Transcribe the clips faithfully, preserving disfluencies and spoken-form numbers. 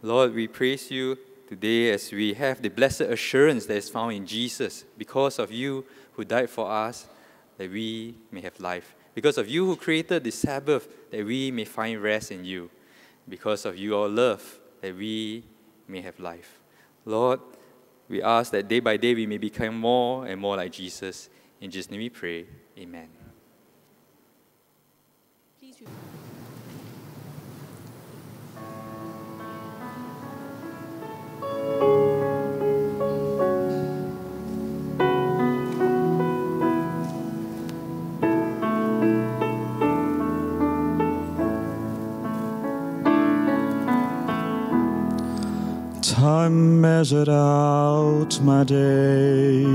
Lord, we praise you today as we have the blessed assurance that is found in Jesus, because of you who died for us, that we may have life. Because of you who created the Sabbath, that we may find rest in you. Because of your love, that we may have life. Lord, we ask that day by day we may become more and more like Jesus. In Jesus' name we pray. Amen. Time measured out my days.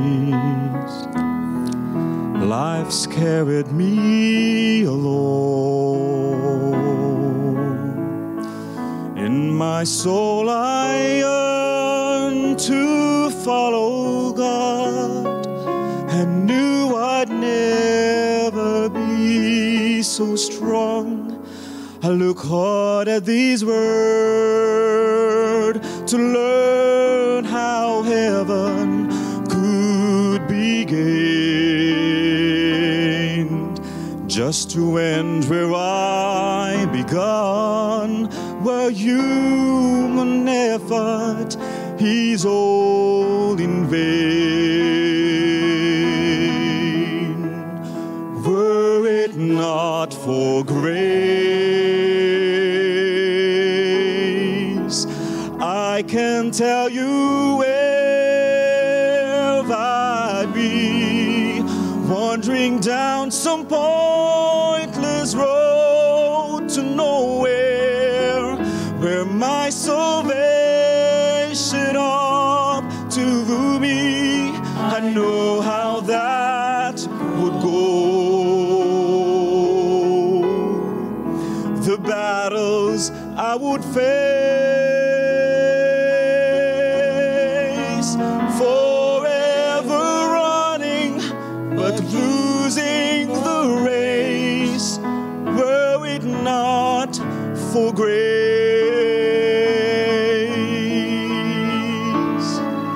Life's carried me alone. In my soul I yearn to follow God, and knew I'd never be so strong. I look hard at these words to learn how heaven could be gained, just to end where I begun, where human effort is all in vain. Were it not for grace, I can tell you where I'd be, wandering down some pointless road to nowhere, where my salvation up to me. I know how that would go. The battles I would face, forever running, but losing the race, were it not for grace.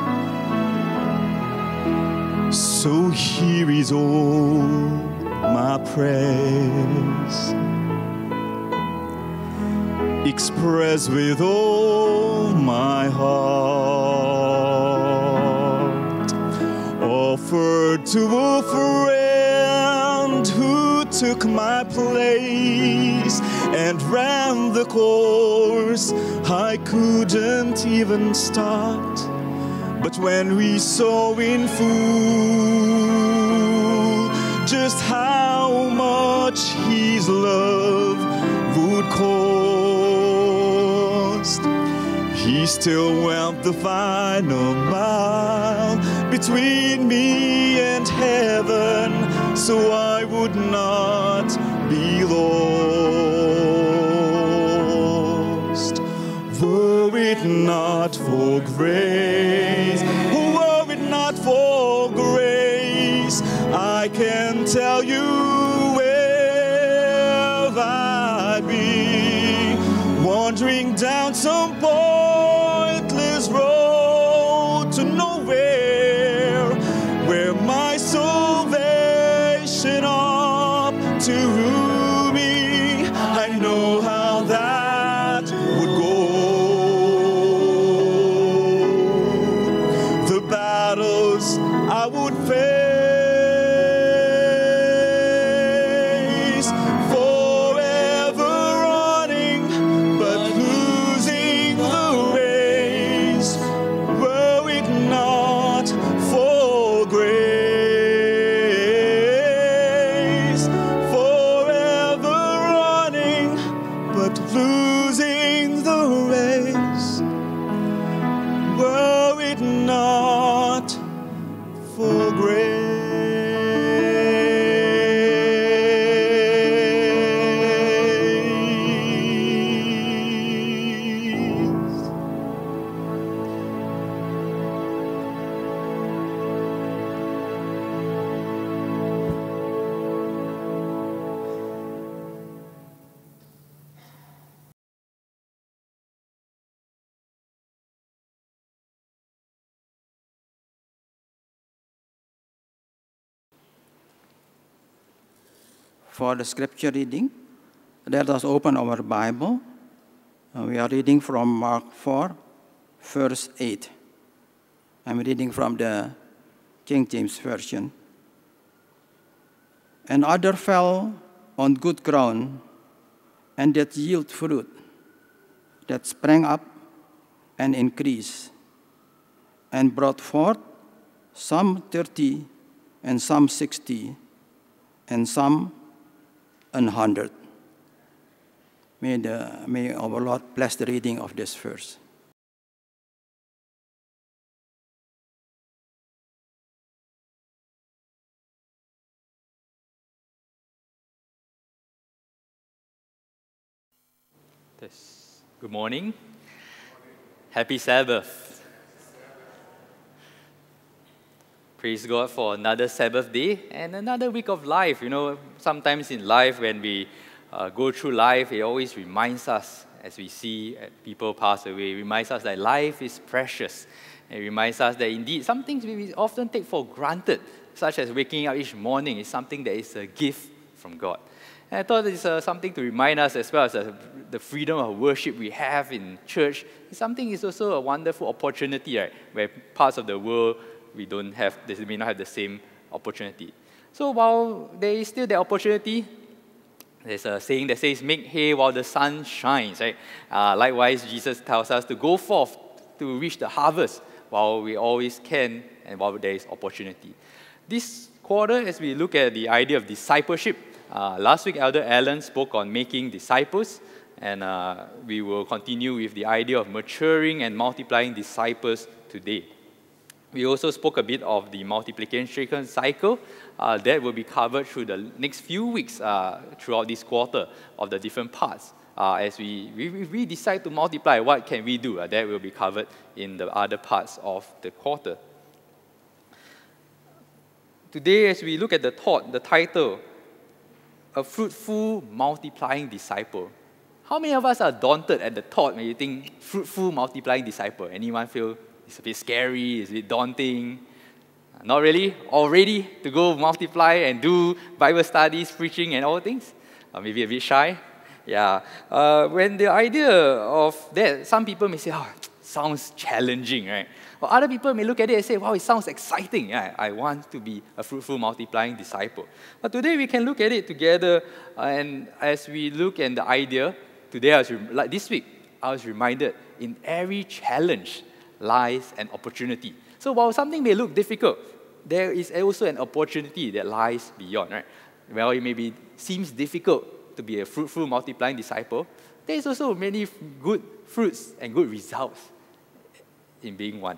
So here is all my praise, expressed with all my heart, offered to a friend who took my place and ran the course I couldn't even start. But when we saw in full just how much his love would cost, he still went the final mile between me and heaven, so I would not be lost. Were it not for grace, were it not for grace, I can tell you where I'd be, wandering down some pointless road to nowhere, where my salvation up to me. I know how that would go. The battles I would face, forever running, but losing the race, were it not for grace. Forever running, but losing the race, were it not for grace. for the scripture reading. Let us open our Bible. Uh, we are reading from Mark four, verse eight. I'm reading from the King James Version. And other fell on good ground, and that yield fruit, that sprang up and increased, and brought forth some thirty, and some sixty, and some an hundred. May, the, may our Lord bless the reading of this verse. Good morning. Happy Sabbath. Praise God for another Sabbath day and another week of life. You know, sometimes in life when we uh, go through life, it always reminds us, as we see people pass away, it reminds us that life is precious. It reminds us that indeed some things we often take for granted, such as waking up each morning, is something that is a gift from God. And I thought it's uh, something to remind us, as well as uh, the freedom of worship we have in church. It's something is also a wonderful opportunity, right? Where parts of the world we don't have, they may not have the same opportunity. So while there is still the opportunity, there's a saying that says, "Make hay while the sun shines." Right? Uh, likewise, Jesus tells us to go forth to reach the harvest while we always can and while there is opportunity. This quarter, as we look at the idea of discipleship. Uh, last week, Elder Allen spoke on making disciples, and uh, we will continue with the idea of maturing and multiplying disciples today. We also spoke a bit of the multiplication cycle. Uh, that will be covered through the next few weeks uh, throughout this quarter of the different parts. Uh, as we, we, we decide to multiply, what can we do? Uh, that will be covered in the other parts of the quarter. Today, as we look at the thought, the title, A Fruitful Multiplying Disciple. How many of us are daunted at the thought when you think fruitful multiplying disciple? Anyone feel it's a bit scary, it's a bit daunting? Not really? All ready to go multiply and do Bible studies, preaching, and all things? Or maybe a bit shy? Yeah. Uh, when the idea of that, some people may say, oh, sounds challenging, right? Or other people may look at it and say, wow, it sounds exciting. Yeah, I want to be a fruitful, multiplying disciple. But today we can look at it together, uh, and as we look at the idea, today, I was like this week, I was reminded, in every challenge lies an opportunity. So while something may look difficult, there is also an opportunity that lies beyond, right? Well, it maybe seems difficult to be a fruitful, multiplying disciple. There is also many good fruits and good results in being one.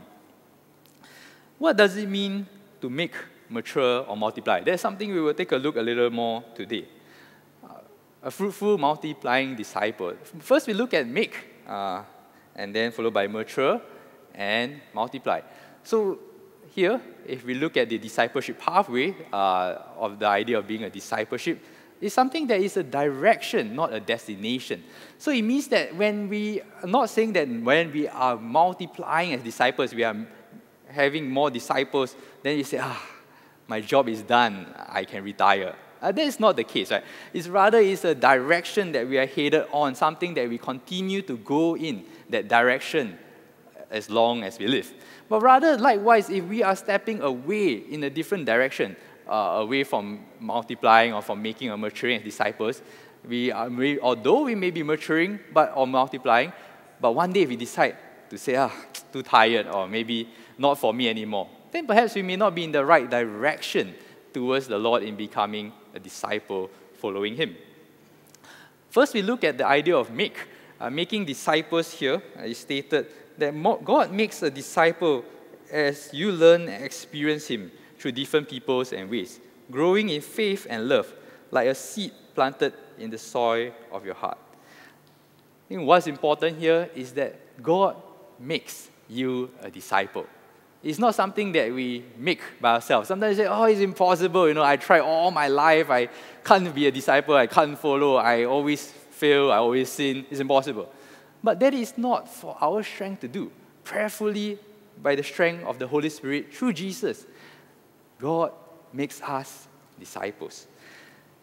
What does it mean to make, mature, or multiply? That's something we will take a look a little more today. Uh, a fruitful, multiplying disciple. First, we look at make, uh, and then followed by mature and multiply. So here, if we look at the discipleship pathway uh, of the idea of being a discipleship, it's something that is a direction, not a destination. So it means that when we are not saying that when we are multiplying as disciples, we are having more disciples, then you say, ah, my job is done, I can retire. Uh, that is not the case, right? It's rather it's a direction that we are headed on, something that we continue to go in that direction as long as we live. But rather, likewise, if we are stepping away in a different direction, Uh, away from multiplying or from making or maturing as disciples, we are, we, although we may be maturing but or multiplying, but one day we decide to say, ah, too tired, or maybe not for me anymore, then perhaps we may not be in the right direction towards the Lord in becoming a disciple following Him. First, we look at the idea of make. Uh, making disciples here is stated that God makes a disciple as you learn and experience Him through different peoples and ways, growing in faith and love, like a seed planted in the soil of your heart. I think what's important here is that God makes you a disciple. It's not something that we make by ourselves. Sometimes we say, oh, it's impossible. You know, I tried all my life. I can't be a disciple. I can't follow. I always fail. I always sin. It's impossible. But that is not for our strength to do. Prayerfully, by the strength of the Holy Spirit, through Jesus, God makes us disciples.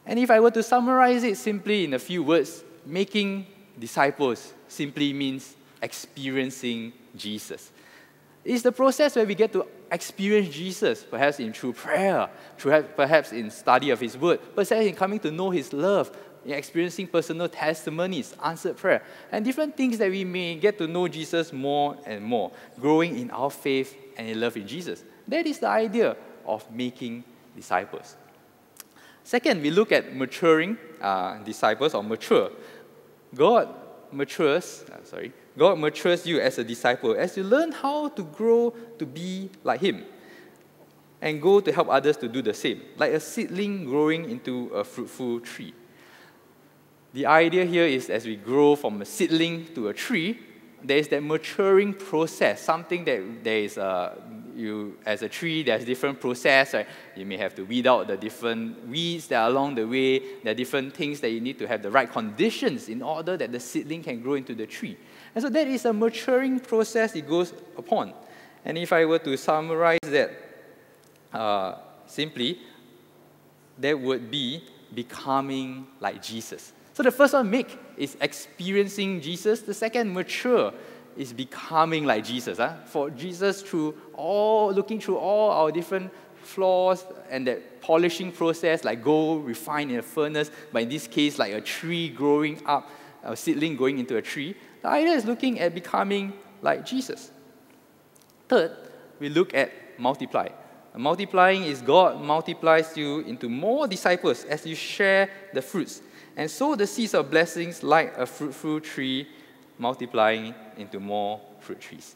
And if I were to summarize it simply in a few words, making disciples simply means experiencing Jesus. It's the process where we get to experience Jesus, perhaps in through prayer, through, perhaps in study of His Word, perhaps in coming to know His love, in experiencing personal testimonies, answered prayer, and different things that we may get to know Jesus more and more, growing in our faith and in love in Jesus. That is the idea of making disciples. Second, we look at maturing uh, disciples or mature. God matures, uh, sorry, God matures you as a disciple as you learn how to grow to be like Him and go to help others to do the same, like a seedling growing into a fruitful tree. The idea here is as we grow from a seedling to a tree, there is that maturing process, something that there is a, you, as a tree, there's different process, right? You may have to weed out the different weeds that are along the way. There are different things that you need to have the right conditions in order that the seedling can grow into the tree. And so that is a maturing process it goes upon. And if I were to summarize that uh, simply, that would be becoming like Jesus. So the first one, make, is experiencing Jesus. The second, mature, is becoming like Jesus. Huh? For Jesus, through all, looking through all our different flaws and that polishing process, like gold refined in a furnace, but in this case, like a tree growing up, a seedling growing into a tree. The idea is looking at becoming like Jesus. Third, we look at multiply. Multiplying is God multiplies you into more disciples as you share the fruits, and sow the seeds of blessings like a fruitful tree, multiplying into more fruit trees.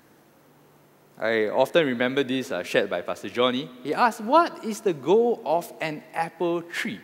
I often remember this uh, shared by Pastor Johnny. He asked, what is the goal of an apple tree?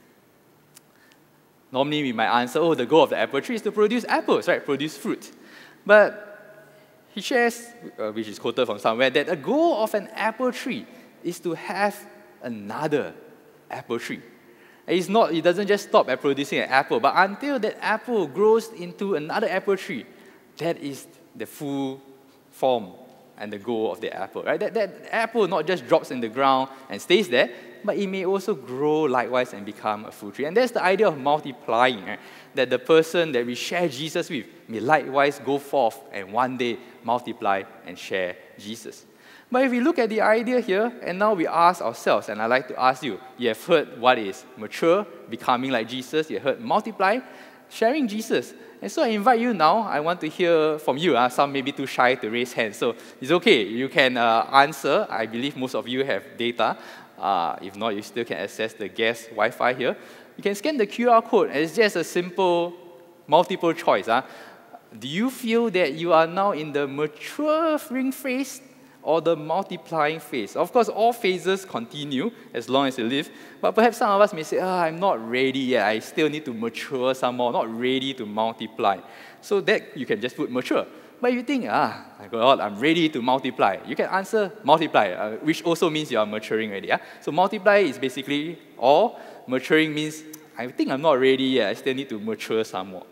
Normally we might answer, oh, the goal of the apple tree is to produce apples, right? Produce fruit. But he shares, uh, which is quoted from somewhere, that the goal of an apple tree is to have another apple tree. It's not, it doesn't just stop at producing an apple, but until that apple grows into another apple tree, that is the full form and the goal of the apple, right? That, that apple not just drops in the ground and stays there, but it may also grow likewise and become a fruit tree. And that's the idea of multiplying, right? That the person that we share Jesus with may likewise go forth and one day multiply and share Jesus. But if we look at the idea here, and now we ask ourselves, and I'd like to ask you, you have heard what is mature, becoming like Jesus, you have heard multiply, sharing Jesus. And so I invite you now, I want to hear from you. Uh, some may be too shy to raise hands, so it's okay. You can uh, answer. I believe most of you have data. Uh, if not, you still can access the guest Wi-Fi here. You can scan the Q R code, and it's just a simple multiple choice. Uh. Do you feel that you are now in the maturing phase or the multiplying phase? Of course, all phases continue as long as you live, but perhaps some of us may say, oh, I'm not ready yet, I still need to mature some more, not ready to multiply. So that you can just put mature. But if you think, ah, my God, I'm ready to multiply, you can answer multiply, uh, which also means you are maturing already. Yeah? So multiply is basically all, maturing means, I think I'm not ready yet, I still need to mature some more.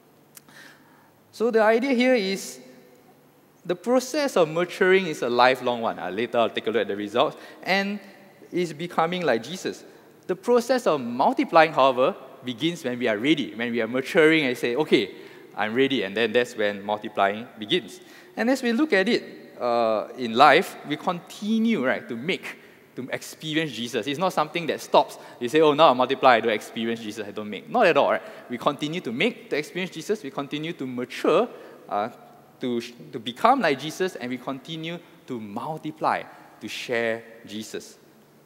So the idea here is, the process of maturing is a lifelong one. Uh, later, I'll take a look at the results. And is becoming like Jesus. The process of multiplying, however, begins when we are ready, when we are maturing and say, okay, I'm ready. And then that's when multiplying begins. And as we look at it uh, in life, we continue, right, to make, to experience Jesus. It's not something that stops. You say, oh, now I multiply, I don't experience Jesus, I don't make. Not at all, right? We continue to make, to experience Jesus. We continue to mature, uh, To, to become like Jesus, and we continue to multiply, to share Jesus.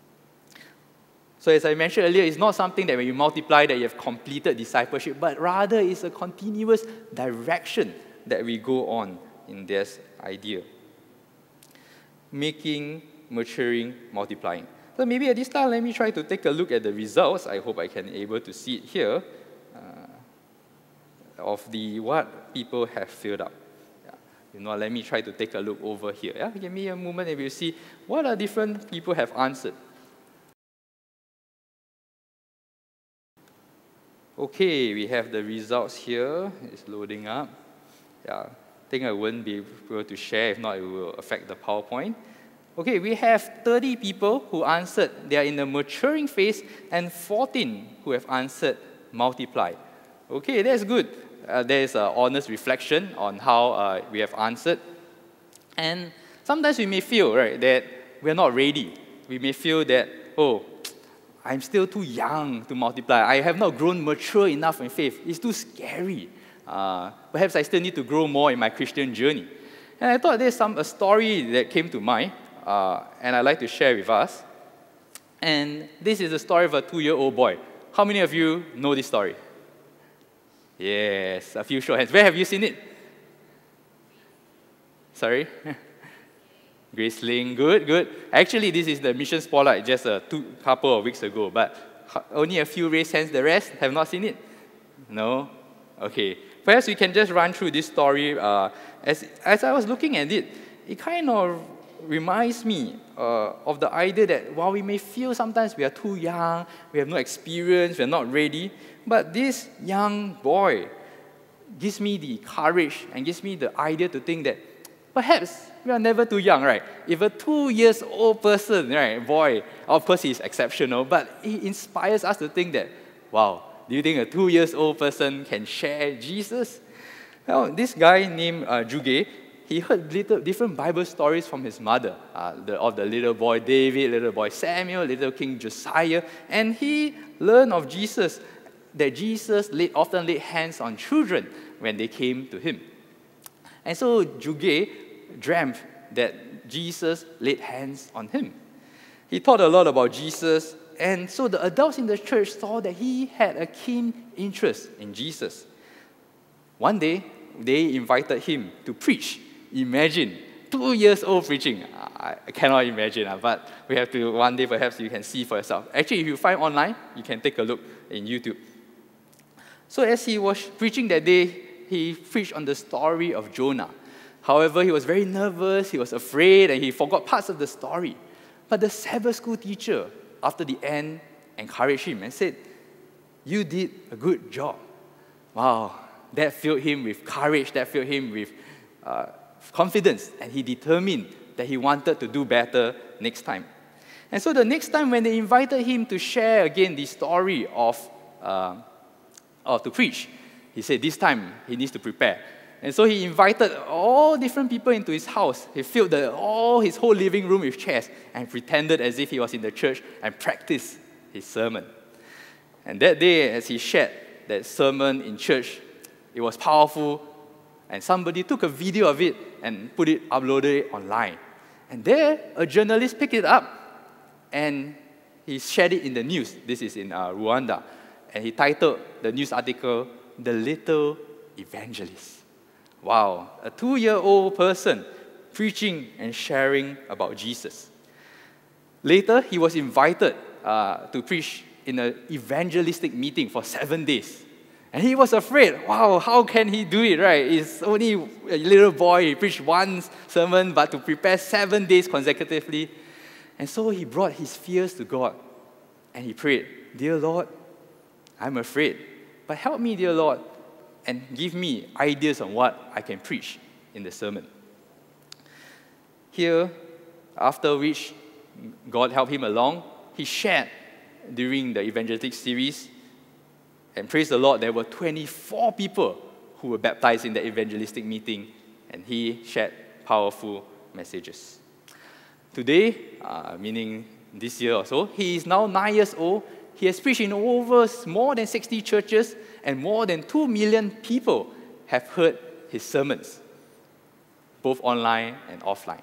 So as I mentioned earlier, it's not something that when you multiply that you have completed discipleship, but rather it's a continuous direction that we go on in this idea. Making, maturing, multiplying. So maybe at this time, let me try to take a look at the results. I hope I can be able to see it here, uh, of the what people have filled up. You know, let me try to take a look over here. Yeah? Give me a moment and we'll see what are different people have answered. Okay, we have the results here. It's loading up. Yeah, I think I wouldn't be able to share. If not, it will affect the PowerPoint. Okay, we have thirty people who answered they are in the maturing phase, and fourteen who have answered multiply. Okay, that's good. Uh, there is an honest reflection on how uh, we have answered. And sometimes we may feel, right, that we're not ready. We may feel that, oh, I'm still too young to multiply. I have not grown mature enough in faith. It's too scary. Uh, perhaps I still need to grow more in my Christian journey. And I thought there's some, a story that came to mind, uh, and I'd like to share with us. And this is the story of a two-year-old boy. How many of you know this story? Yes, a few show hands. Where have you seen it? Sorry? Graceling, good, good. Actually, this is the mission spotlight just a two, couple of weeks ago, but only a few raised hands. The rest have not seen it? No? Okay. Perhaps we can just run through this story. Uh, as, as I was looking at it, it kind of reminds me uh, of the idea that while we may feel sometimes we are too young, we have no experience, we are not ready, but this young boy gives me the courage and gives me the idea to think that perhaps we are never too young, right? If a two years old person, right, boy, of course he's exceptional, but he inspires us to think that, wow, do you think a two years old person can share Jesus? Well, this guy named uh, Juge, he heard little, different Bible stories from his mother, uh, the, of the little boy David, little boy Samuel, little King Josiah, and he learned of Jesus, that Jesus laid, often laid hands on children when they came to him. And so Juge dreamt that Jesus laid hands on him. He thought a lot about Jesus, and so the adults in the church saw that he had a keen interest in Jesus. One day, they invited him to preach. Imagine, two years old preaching. I cannot imagine, but we have to, one day perhaps you can see for yourself. Actually, if you find online, you can take a look in YouTube. So as he was preaching that day, he preached on the story of Jonah. However, he was very nervous, he was afraid, and he forgot parts of the story. But the Sabbath school teacher, after the end, encouraged him and said, "You did a good job." Wow, that filled him with courage, that filled him with uh, confidence, and he determined that he wanted to do better next time. And so the next time when they invited him to share again the story of, uh, or to preach, he said this time he needs to prepare. And so he invited all different people into his house. He filled the, all his whole living room with chairs and pretended as if he was in the church and practiced his sermon. And that day, as he shared that sermon in church, it was powerful, and somebody took a video of it and put it, uploaded it online. And there, a journalist picked it up, and he shared it in the news. This is in uh, Rwanda. And he titled the news article, "The Little Evangelist." Wow, a two-year-old person preaching and sharing about Jesus. Later, he was invited uh, to preach in an evangelistic meeting for seven days. And he was afraid, wow, how can he do it, right? He's only a little boy, he preached one sermon, but to prepare seven days consecutively. And so he brought his fears to God, and he prayed, "Dear Lord, I'm afraid, but help me, dear Lord, and give me ideas on what I can preach in the sermon." Here, after which God helped him along, he shared during the evangelistic series, and praise the Lord, there were twenty-four people who were baptized in the evangelistic meeting, and he shared powerful messages. Today, uh, meaning this year or so, he is now nine years old. He has preached in over more than sixty churches, and more than two million people have heard his sermons, both online and offline.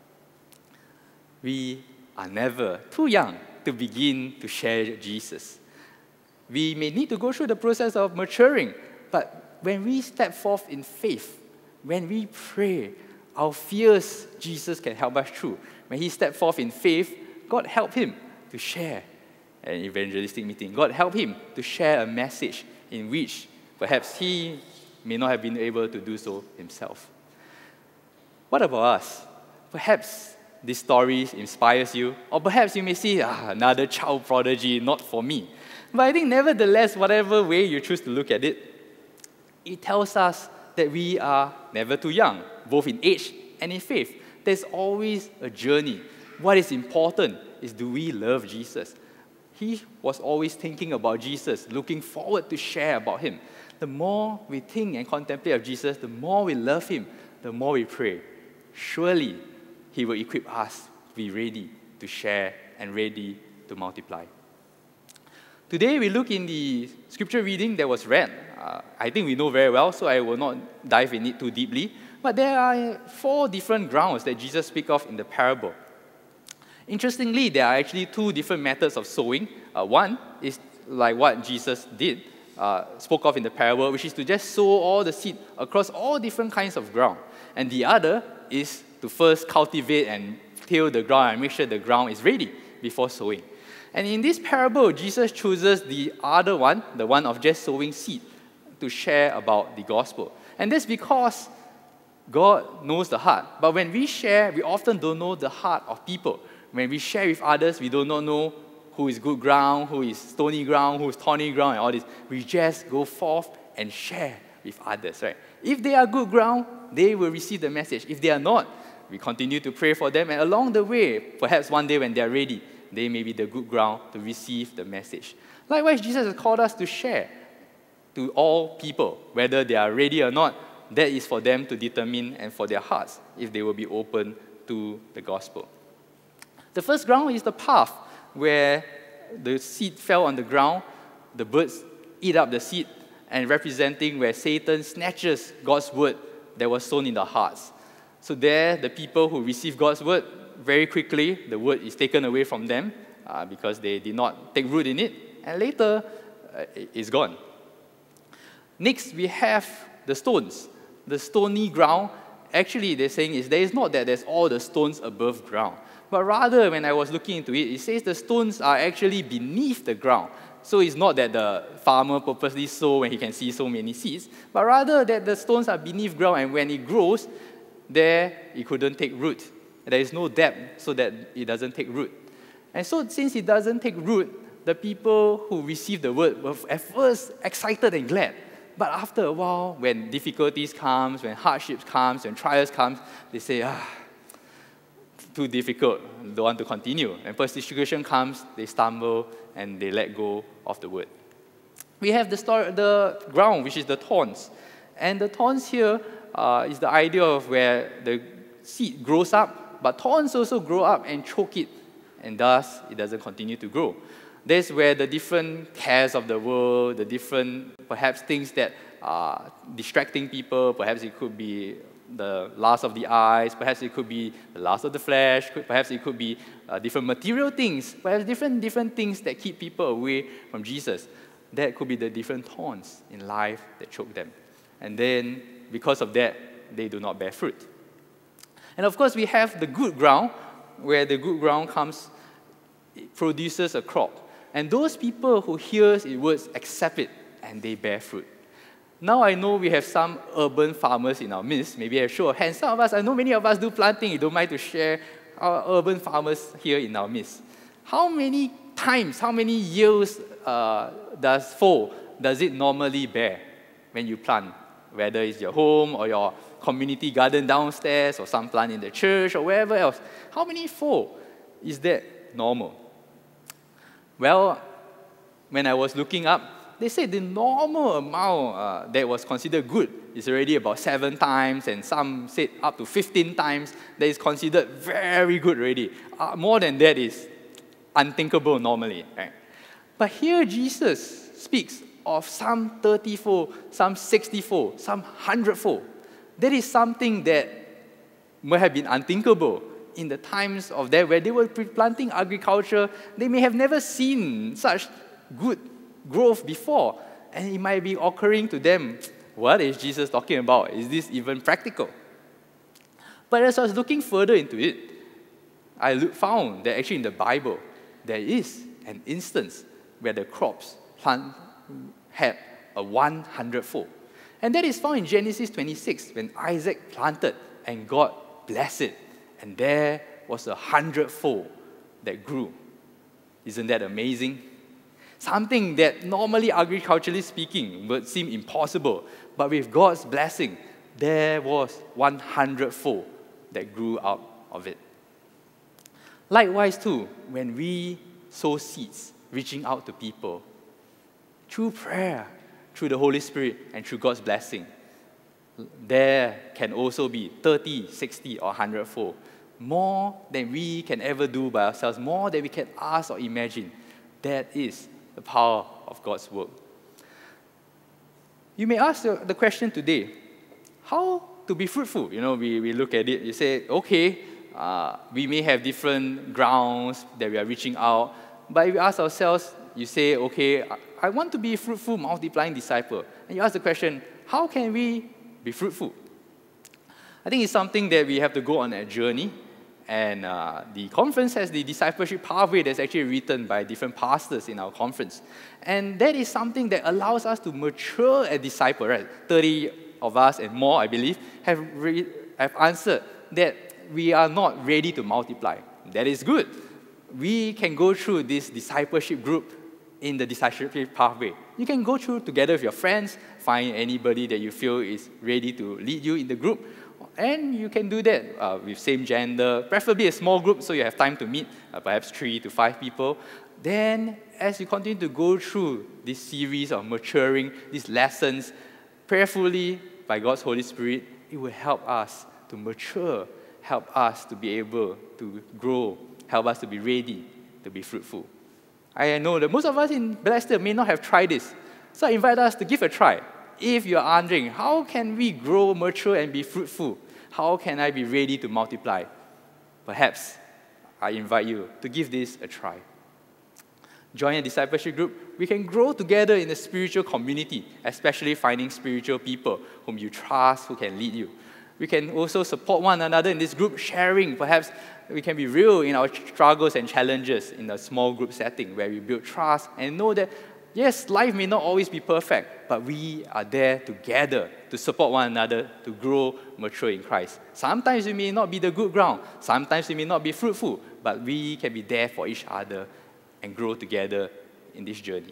We are never too young to begin to share Jesus. We may need to go through the process of maturing, but when we step forth in faith, when we pray, our fears, Jesus can help us through. When he stepped forth in faith, God helped him to share an evangelistic meeting. God helped him to share a message in which perhaps he may not have been able to do so himself. What about us? Perhaps this story inspires you, or perhaps you may see, ah, another child prodigy, not for me. But I think nevertheless, whatever way you choose to look at it, it tells us that we are never too young, both in age and in faith. There's always a journey what is important is, do we love Jesus? He was always thinking about Jesus, looking forward to share about him. The more we think and contemplate of Jesus, the more we love him, the more we pray. Surely he will equip us to be ready to share and ready to multiply. Today we look in the scripture reading that was read. Uh, I think we know very well, so I will not dive in it too deeply. But there are four different grounds that Jesus speaks of in the parable. Interestingly, there are actually two different methods of sowing. Uh, one is like what Jesus did, uh, spoke of in the parable, which is to just sow all the seed across all different kinds of ground. And the other is to first cultivate and till the ground and make sure the ground is ready before sowing. And in this parable, Jesus chooses the other one, the one of just sowing seed, to share about the gospel. And that's because God knows the heart. But when we share, we often don't know the heart of people. When we share with others, we do not know who is good ground, who is stony ground, who is thorny ground, and all this. We just go forth and share with others, right? If they are good ground, they will receive the message. If they are not, we continue to pray for them, and along the way, perhaps one day when they are ready, they may be the good ground to receive the message. Likewise, Jesus has called us to share to all people, whether they are ready or not. That is for them to determine, and for their hearts, if they will be open to the gospel. The first ground is the path, where the seed fell on the ground, the birds eat up the seed, and representing where Satan snatches God's word that was sown in the hearts. So there, the people who receive God's word, very quickly, the word is taken away from them uh, because they did not take root in it, and later, uh, it's gone. Next, we have the stones. The stony ground, actually, they're saying is there is not that there's all the stones above ground. But rather, when I was looking into it, it says the stones are actually beneath the ground. So it's not that the farmer purposely sow when he can see so many seeds, but rather that the stones are beneath ground, and when it grows, there it couldn't take root. There is no depth so that it doesn't take root. And so since it doesn't take root, the people who receive the word were at first excited and glad. But after a while, when difficulties comes, when hardships comes, when trials comes, they say, ah, too difficult, don't want to continue. And persecution comes, they stumble, and they let go of the word. We have the, story, the ground, which is the thorns. And the thorns here uh, is the idea of where the seed grows up, but thorns also grow up and choke it, and thus it doesn't continue to grow. That's where the different cares of the world, the different, perhaps, things that are distracting people, perhaps it could be the lust of the eyes, perhaps it could be the lust of the flesh, perhaps it could be uh, different material things, perhaps different, different things that keep people away from Jesus. That could be the different thorns in life that choke them. And then, because of that, they do not bear fruit. And of course, we have the good ground, where the good ground comes, it produces a crop. And those people who hear His words accept it, and they bear fruit. Now I know we have some urban farmers in our midst. Maybe a show of hands. Some of us, I know many of us do planting. You don't mind to share our urban farmers here in our midst. How many times, how many yields uh, does fall does it normally bear when you plant? Whether it's your home or your community garden downstairs or some plant in the church or wherever else. How many fall is that normal? Well, when I was looking up, they said the normal amount uh, that was considered good is already about seven times, and some said up to fifteen times that is considered very good already. Uh, more than that is unthinkable normally. Right? But here Jesus speaks of some thirty-fold, some sixty-fold, some one hundred-fold. That is something that might have been unthinkable in the times of that, where they were planting agriculture. They may have never seen such good growth before, and it might be occurring to them, what is Jesus talking about? Is this even practical? But as I was looking further into it, I look, found that actually in the Bible, there is an instance where the crops plant had a one hundred-fold. And that is found in Genesis twenty-six, when Isaac planted and God blessed it. And there was a hundredfold that grew. Isn't that amazing? Something that normally, agriculturally speaking, would seem impossible. But with God's blessing, there was one hundredfold that grew out of it. Likewise, too, when we sow seeds, reaching out to people, through prayer, through the Holy Spirit, and through God's blessing, there can also be thirty, sixty, or one hundred fold. More than we can ever do by ourselves, more than we can ask or imagine. That is the power of God's work. You may ask the, the question today, how to be fruitful? You know, we, we look at it, you say, okay, uh, we may have different grounds that we are reaching out, but if we ask ourselves, you say, okay, I, I want to be a fruitful, multiplying disciple. And you ask the question, how can we be fruitful? I think it's something that we have to go on a journey. And uh, the conference has the discipleship pathway that's actually written by different pastors in our conference. And that is something that allows us to mature a disciple, right? thirty of us and more, I believe, have, re- have answered that we are not ready to multiply. That is good. We can go through this discipleship group in the discipleship pathway. You can go through together with your friends, find anybody that you feel is ready to lead you in the group, and you can do that uh, with same gender, preferably a small group so you have time to meet, uh, perhaps three to five people. Then, as you continue to go through this series of maturing, these lessons, prayerfully, by God's Holy Spirit, it will help us to mature, help us to be able to grow, help us to be ready to be fruitful. I know that most of us in Bethesda may not have tried this, so I invite us to give a try. If you're wondering, how can we grow, mature, and be fruitful? How can I be ready to multiply? Perhaps I invite you to give this a try. Join a discipleship group. We can grow together in a spiritual community, especially finding spiritual people whom you trust, who can lead you. We can also support one another in this group, sharing. Perhaps we can be real in our struggles and challenges in a small group setting where we build trust and know that, yes, life may not always be perfect, but we are there together to support one another, to grow, mature in Christ. Sometimes we may not be the good ground. Sometimes we may not be fruitful, but we can be there for each other and grow together in this journey.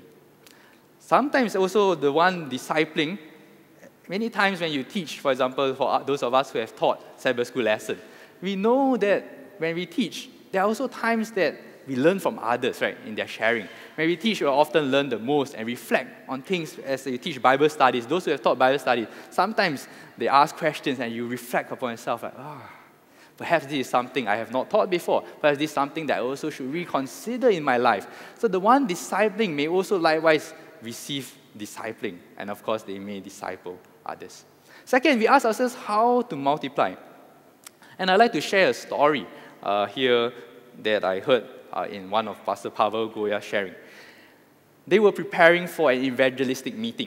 Sometimes also the one discipling, many times when you teach, for example, for those of us who have taught Sabbath school lesson, we know that when we teach, there are also times that we learn from others, right, in their sharing. When we teach, we often learn the most and reflect on things as you teach Bible studies. Those who have taught Bible studies, sometimes they ask questions and you reflect upon yourself, like, ah, oh, perhaps this is something I have not taught before. Perhaps this is something that I also should reconsider in my life. So the one discipling may also likewise receive discipling. And of course, they may disciple others. Second, we ask ourselves how to multiply. And I'd like to share a story uh, here that I heard uh, in one of Pastor Pavel Goya's sharing. They were preparing for an evangelistic meeting.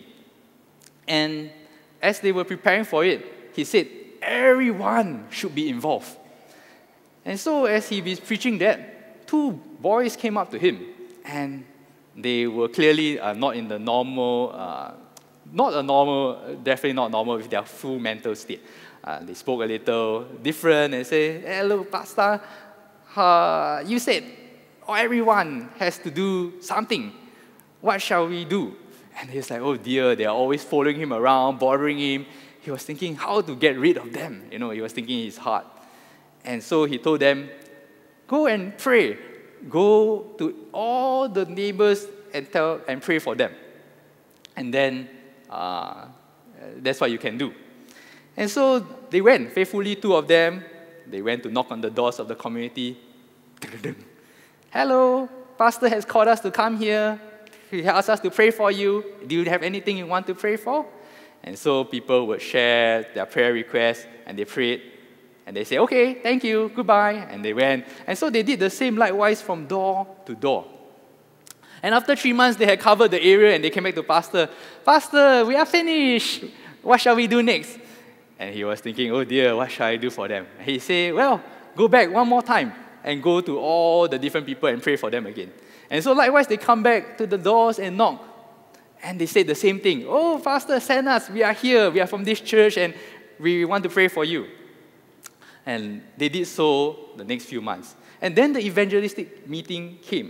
And as they were preparing for it, he said, everyone should be involved. And so as he was preaching that, two boys came up to him, and they were clearly uh, not in the normal, uh, not a normal, definitely not normal with their full mental state. Uh, they spoke a little different and said, hello, Pastor, uh, you said oh, everyone has to do something. What shall we do? And he's like, oh dear, they are always following him around, bothering him. He was thinking how to get rid of them. You know, he was thinking in his heart. And so he told them, go and pray. Go to all the neighbors and tell and pray for them. And then uh, that's what you can do. And so they went, faithfully, two of them. They went to knock on the doors of the community. Hello, Pastor has called us to come here. He asked us to pray for you. Do you have anything you want to pray for? And so people would share their prayer requests, and they prayed. And they say, okay, thank you, goodbye. And they went. And so they did the same likewise from door to door. And after three months, they had covered the area, and they came back to Pastor. Pastor, we are finished. What shall we do next? And he was thinking, oh dear, what shall I do for them? And he said, well, go back one more time and go to all the different people and pray for them again. And so likewise, they come back to the doors and knock. And they said the same thing. Oh, Pastor, send us. We are here. We are from this church, and we want to pray for you. And they did so the next few months. And then the evangelistic meeting came.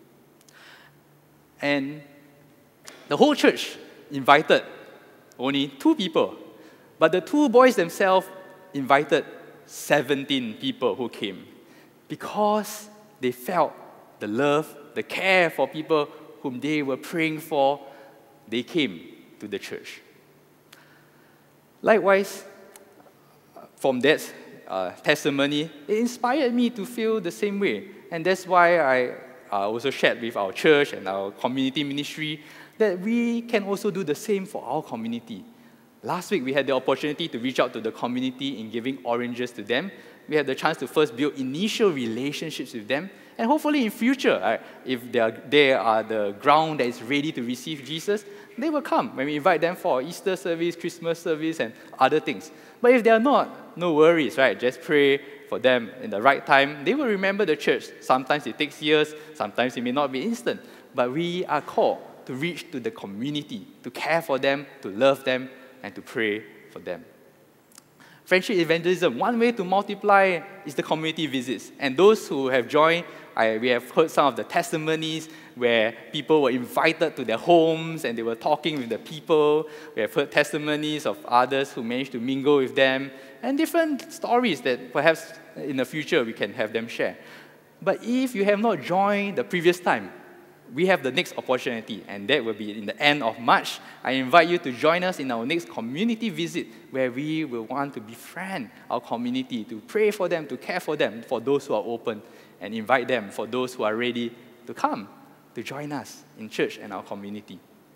And the whole church invited only two people. But the two boys themselves invited seventeen people who came, because they felt the love, the care for people whom they were praying for, they came to the church. Likewise, from that uh, testimony, it inspired me to feel the same way. And that's why I uh, also shared with our church and our community ministry that we can also do the same for our community. Last week, we had the opportunity to reach out to the community in giving oranges to them. We had the chance to first build initial relationships with them. And hopefully in future, right, if they are, they are the ground that is ready to receive Jesus, they will come when we invite them for Easter service, Christmas service, and other things. But if they are not, no worries, right? Just pray for them in the right time. They will remember the church. Sometimes it takes years, sometimes it may not be instant. But we are called to reach to the community, to care for them, to love them, and to pray for them. Friendship evangelism, one way to multiply is the community visits. And those who have joined, I, we have heard some of the testimonies where people were invited to their homes and they were talking with the people. We have heard testimonies of others who managed to mingle with them, and different stories that perhaps in the future we can have them share. But if you have not joined the previous time, we have the next opportunity, and that will be in the end of March. I invite you to join us in our next community visit, where we will want to befriend our community, to pray for them, to care for them, for those who are open, and invite them, for those who are ready, to come, to join us in church and our community.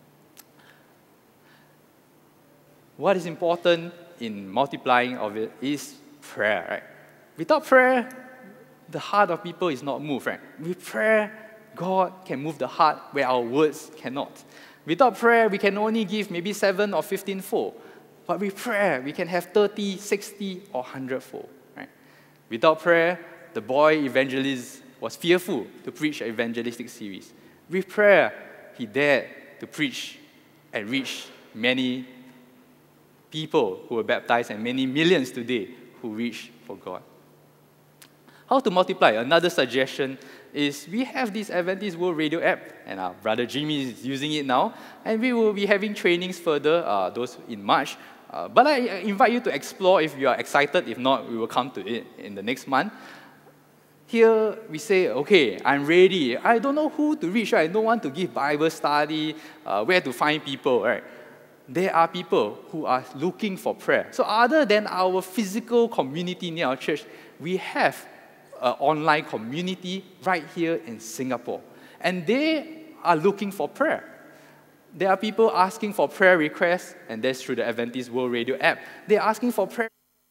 What is important in multiplying of it is prayer, right? Without prayer, the heart of people is not moved, right? With prayer, God can move the heart where our words cannot. Without prayer, we can only give maybe seven or fifteen fold. But with prayer, we can have thirty, sixty, or one hundred fold. Right? Without prayer, the boy evangelist was fearful to preach an evangelistic series. With prayer, he dared to preach and reach many people who were baptized and many millions today who reach for God. How to multiply? Another suggestion is we have this Adventist World Radio app, and our brother Jimmy is using it now, and we will be having trainings further, uh, those in March. Uh, but I invite you to explore if you are excited. If not, we will come to it in the next month. Here we say, okay, I'm ready. I don't know who to reach, right? No one to give Bible study, uh, where to find people, right? There are people who are looking for prayer. So other than our physical community near our church, we have an online community right here in Singapore. And they are looking for prayer. There are people asking for prayer requests, and that's through the Adventist World Radio app. They're asking for prayer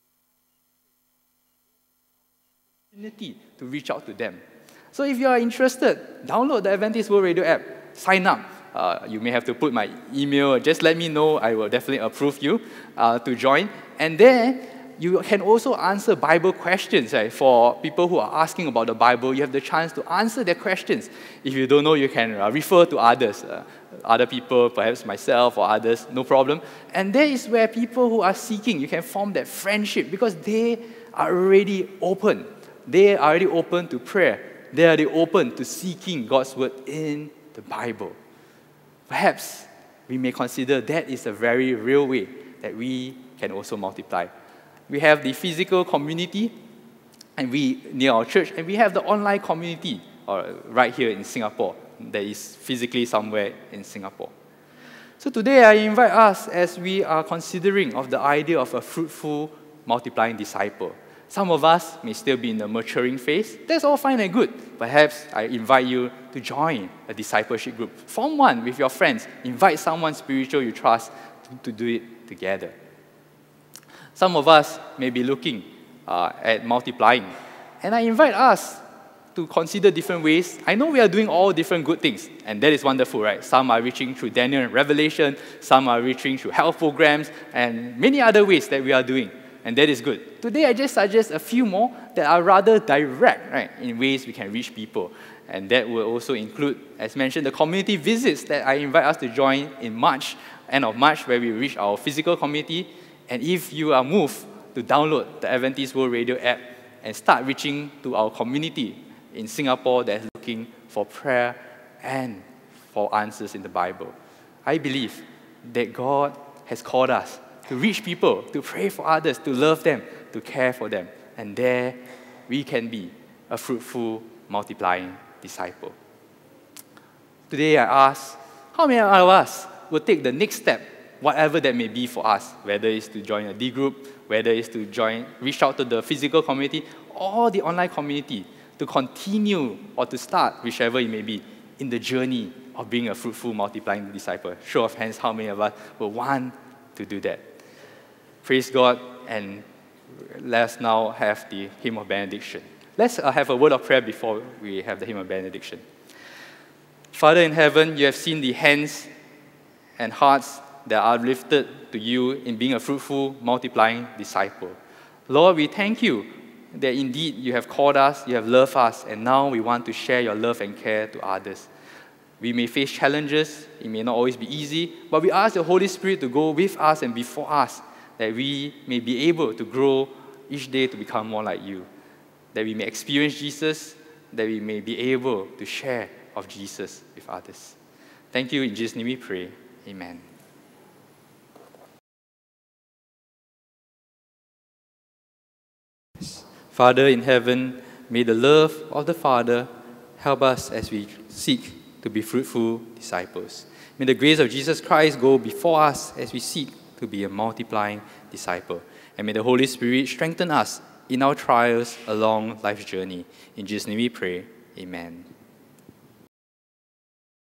to reach out to them. So if you are interested, download the Adventist World Radio app, sign up. Uh, you may have to put my email, just let me know, I will definitely approve you uh, to join. And then you can also answer Bible questions, right? For people who are asking about the Bible, you have the chance to answer their questions. If you don't know, you can uh, refer to others, uh, other people, perhaps myself or others, no problem. And that is where people who are seeking, you can form that friendship because they are already open. They are already open to prayer. They are already open to seeking God's word in the Bible. Perhaps we may consider that is a very real way that we can also multiply. We have the physical community and we near our church, and we have the online community or right here in Singapore that is physically somewhere in Singapore. So today I invite us as we are considering of the idea of a fruitful multiplying disciple. Some of us may still be in the maturing phase. That's all fine and good. Perhaps I invite you to join a discipleship group. Form one with your friends. Invite someone spiritual you trust to, to do it together. Some of us may be looking uh, at multiplying. And I invite us to consider different ways. I know we are doing all different good things, and that is wonderful, right? Some are reaching through Daniel and Revelation, some are reaching through health programs, and many other ways that we are doing. And that is good. Today, I just suggest a few more that are rather direct, right, in ways we can reach people. And that will also include, as mentioned, the community visits that I invite us to join in March, end of March, where we reach our physical community. And if you are moved to download the Adventist World Radio app and start reaching to our community in Singapore that is looking for prayer and for answers in the Bible, I believe that God has called us to reach people, to pray for others, to love them, to care for them. And there we can be a fruitful multiplying disciple. Today I ask, how many of us will take the next step, whatever that may be for us, whether it's to join a D group, whether it's to join, reach out to the physical community, or the online community, to continue or to start, whichever it may be, in the journey of being a fruitful, multiplying disciple. Show of hands, how many of us will want to do that? Praise God, and let's now have the hymn of benediction. Let's uh, have a word of prayer before we have the hymn of benediction. Father in heaven, you have seen the hands and hearts that are lifted to you in being a fruitful, multiplying disciple. Lord, we thank you that indeed you have called us, you have loved us, and now we want to share your love and care to others. We may face challenges, it may not always be easy, but we ask the Holy Spirit to go with us and before us, that we may be able to grow each day to become more like you, that we may experience Jesus, that we may be able to share of Jesus with others. Thank you. In Jesus' name we pray. Amen. Father in heaven, may the love of the Father help us as we seek to be fruitful disciples. May the grace of Jesus Christ go before us as we seek to be a multiplying disciple. And may the Holy Spirit strengthen us in our trials along life's journey. In Jesus' name we pray. Amen.